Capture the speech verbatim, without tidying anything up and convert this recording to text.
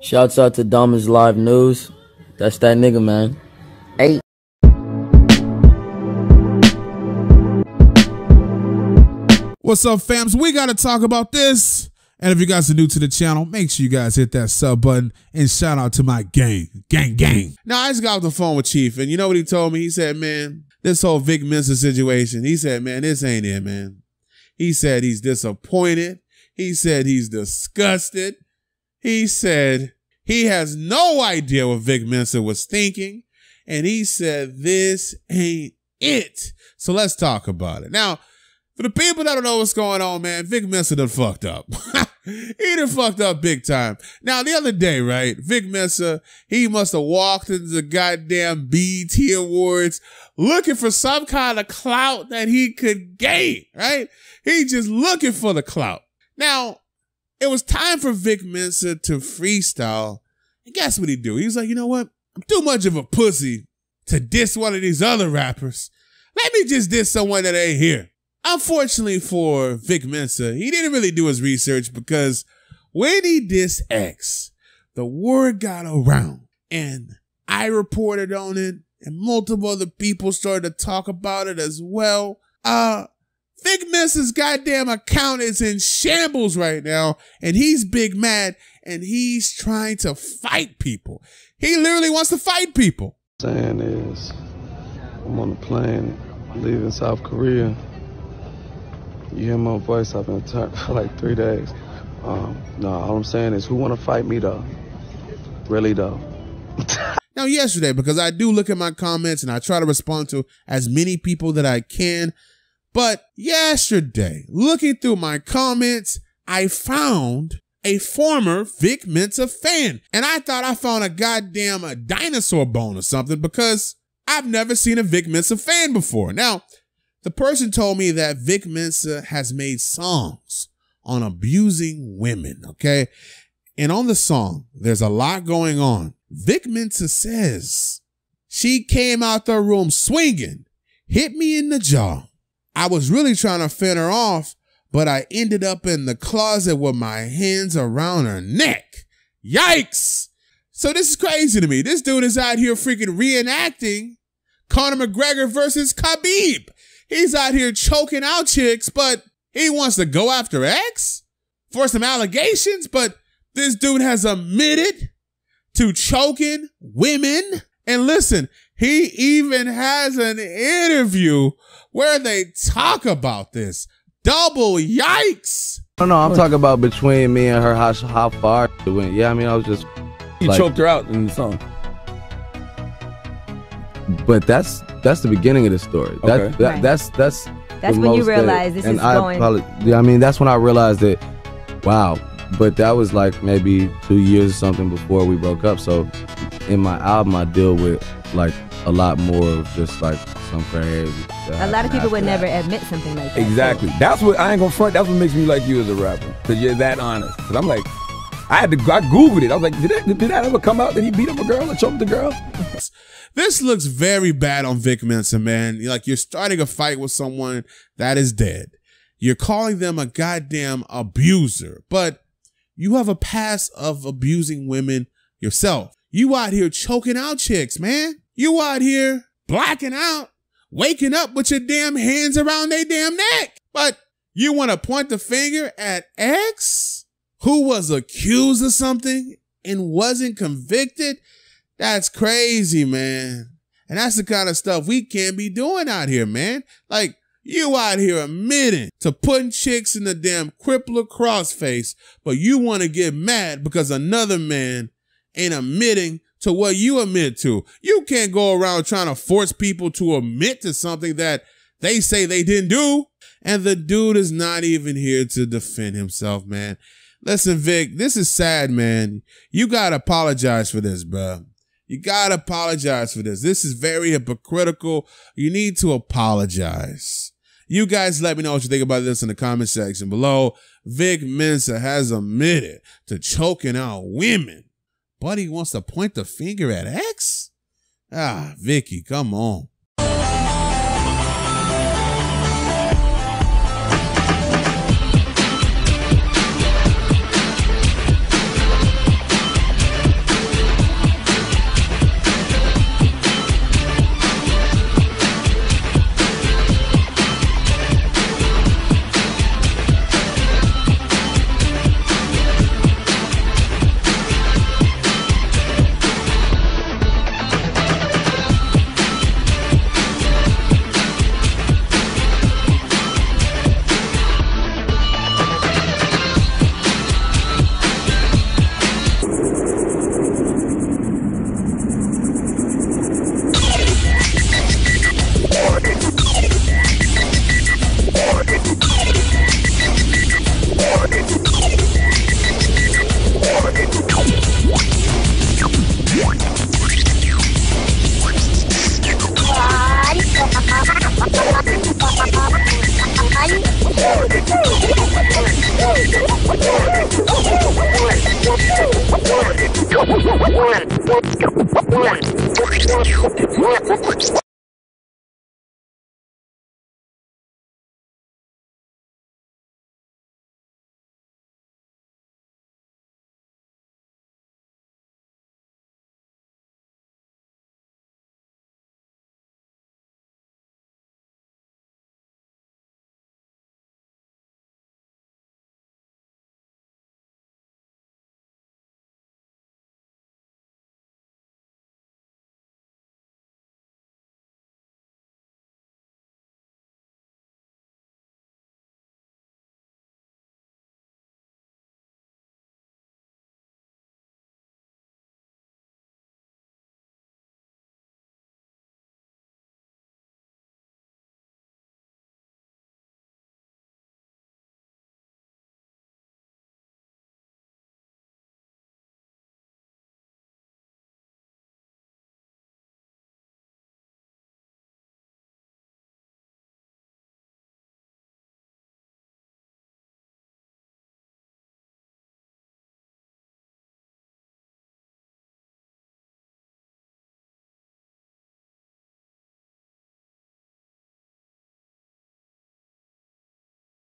Shouts out to DomisLive News. That's that nigga, man. Hey. What's up, fams? We got to talk about this. And if you guys are new to the channel, make sure you guys hit that sub button and shout out to my gang. Gang, gang. Now, I just got off the phone with Chief, and you know what he told me? He said, man, this whole Vic Mensa situation, he said, man, this ain't it, man. He said he's disappointed. He said he's disgusted. He said he has no idea what Vic Mensa was thinking. And he said, this ain't it. So let's talk about it. Now, for the people that don't know what's going on, man, Vic Mensa done fucked up. He done fucked up big time. Now, the other day, right, Vic Mensa, he must have walked into the goddamn B E T Awards looking for some kind of clout that he could gain, right? He just looking for the clout. Now, it was time for Vic Mensa to freestyle. And guess what he do? He was like, you know what? I'm too much of a pussy to diss one of these other rappers. Let me just diss someone that ain't here. Unfortunately for Vic Mensa, he didn't really do his research because when he dissed X, the word got around and I reported on it and multiple other people started to talk about it as well. Uh, Vic Mensa's goddamn account is in shambles right now and he's big mad and he's trying to fight people. He literally wants to fight people. What I'm saying is, I'm on a plane leaving South Korea. You hear my voice, I've been attacked for like three days. Um, no, all I'm saying is, who want to fight me though? Really though? Now yesterday, because I do look at my comments and I try to respond to as many people that I can, but yesterday, looking through my comments, I found a former Vic Mensa fan. And I thought I found a goddamn a dinosaur bone or something because I've never seen a Vic Mensa fan before. Now, the person told me that Vic Mensa has made songs on abusing women, okay? And on the song, there's a lot going on. Vic Mensa says, she came out the room swinging, hit me in the jaw. I was really trying to fend her off, but I ended up in the closet with my hands around her neck. Yikes! So this is crazy to me. This dude is out here freaking reenacting Conor McGregor versus Khabib. He's out here choking out chicks, but he wants to go after X for some allegations, but this dude has admitted to choking women. And listen, he even has an interview where they talk about this. Double yikes. I don't know, I'm talking about between me and her, how, how far it went. Yeah, I mean, I was just... You like, choked her out in the song. But that's that's the beginning of the story. Okay. That, that right. That's that's that's when you realize this and is I going. Yeah, I mean that's when I realized that. Wow, but that was like maybe two years or something before we broke up. So in my album, I deal with like a lot more of just like some crazy. A lot of people would never admit something like that. Exactly. So. That's what I ain't gonna front. That's what makes me like you as a rapper, because you're that honest. Because I'm like, I had to. I googled it. I was like, did that, did that ever come out? Did he beat up a girl or choked a girl? This looks very bad on Vic Mensa, man. Like, you're starting a fight with someone that is dead. You're calling them a goddamn abuser, but you have a past of abusing women yourself. You out here choking out chicks, man. You out here blacking out, waking up with your damn hands around their damn neck. But you want to point the finger at X, who was accused of something and wasn't convicted? That's crazy, man. And that's the kind of stuff we can't be doing out here, man. Like, you out here admitting to putting chicks in the damn crippler crossface, but you want to get mad because another man ain't admitting to what you admit to. You can't go around trying to force people to admit to something that they say they didn't do. And the dude is not even here to defend himself, man. Listen, Vic, this is sad, man. You got to apologize for this, bro. You gotta apologize for this. This is very hypocritical. You need to apologize. You guys let me know what you think about this in the comment section below. Vic Mensa has admitted to choking out women, but he wants to point the finger at X? Ah, Vicky, come on. one.